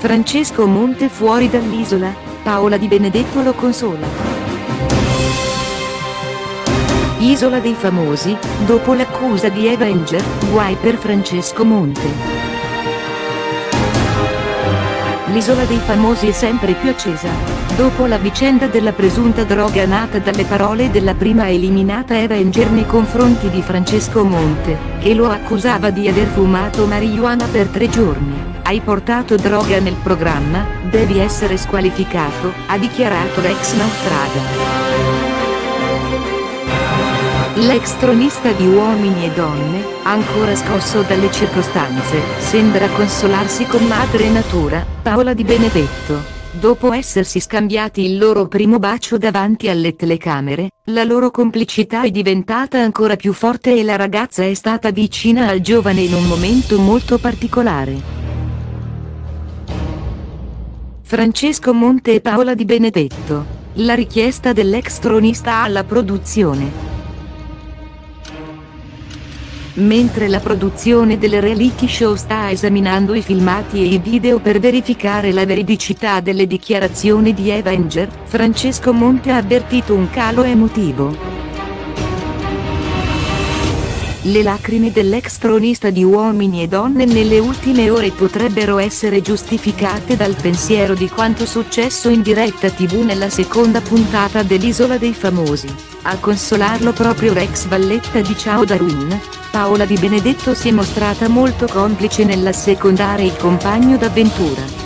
Francesco Monte fuori dall'isola, Paola Di Benedetto lo consola. Isola dei famosi, dopo l'accusa di Avenger, guai per Francesco Monte. L'isola dei famosi è sempre più accesa. Dopo la vicenda della presunta droga nata dalle parole della prima eliminata Avenger nei confronti di Francesco Monte, che lo accusava di aver fumato marijuana per 3 giorni. Hai portato droga nel programma, devi essere squalificato, ha dichiarato l'ex naufraga. L'ex tronista di Uomini e Donne, ancora scosso dalle circostanze, sembra consolarsi con madre natura, Paola Di Benedetto. Dopo essersi scambiati il loro primo bacio davanti alle telecamere, la loro complicità è diventata ancora più forte e la ragazza è stata vicina al giovane in un momento molto particolare. Francesco Monte e Paola Di Benedetto. La richiesta dell'ex tronista alla produzione. Mentre la produzione del reality show sta esaminando i filmati e i video per verificare la veridicità delle dichiarazioni di Avenger, Francesco Monte ha avvertito un calo emotivo. Le lacrime dell'ex tronista di Uomini e Donne nelle ultime ore potrebbero essere giustificate dal pensiero di quanto successo in diretta TV nella seconda puntata dell'Isola dei Famosi. A consolarlo proprio l'ex valletta di Ciao Darwin, Paola Di Benedetto si è mostrata molto complice nell'assecondare il compagno d'avventura.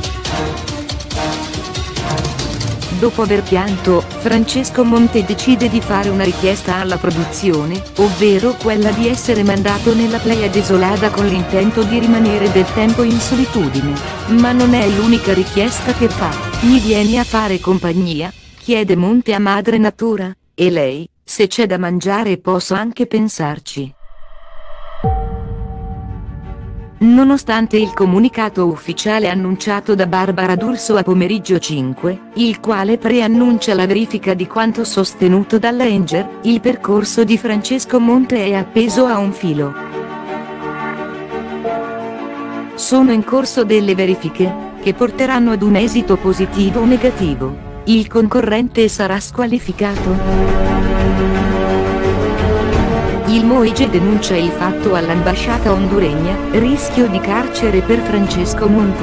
Dopo aver pianto, Francesco Monte decide di fare una richiesta alla produzione, ovvero quella di essere mandato nella playa desolata con l'intento di rimanere del tempo in solitudine. Ma non è l'unica richiesta che fa. Mi vieni a fare compagnia? Chiede Monte a madre natura. E lei, se c'è da mangiare posso anche pensarci. Nonostante il comunicato ufficiale annunciato da Barbara D'Urso a Pomeriggio 5, il quale preannuncia la verifica di quanto sostenuto dalla Avenger, il percorso di Francesco Monte è appeso a un filo. Sono in corso delle verifiche, che porteranno ad un esito positivo o negativo. Il concorrente sarà squalificato. Il Moige denuncia il fatto all'ambasciata honduregna, rischio di carcere per Francesco Monte.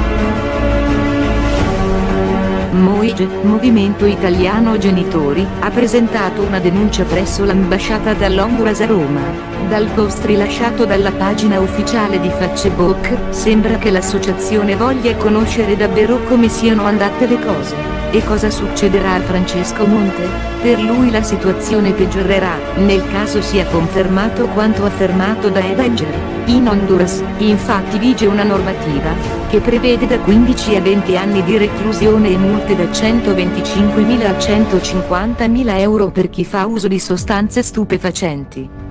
Moige, Movimento Italiano Genitori, ha presentato una denuncia presso l'ambasciata dall'Honduras a Roma. Dal post rilasciato dalla pagina ufficiale di Facebook, sembra che l'associazione voglia conoscere davvero come siano andate le cose. E cosa succederà a Francesco Monte? Per lui la situazione peggiorerà, nel caso sia confermato quanto affermato da Avenger. In Honduras, infatti vige una normativa, che prevede da 15 a 20 anni di reclusione e multe da 125.000 a 150.000 euro per chi fa uso di sostanze stupefacenti.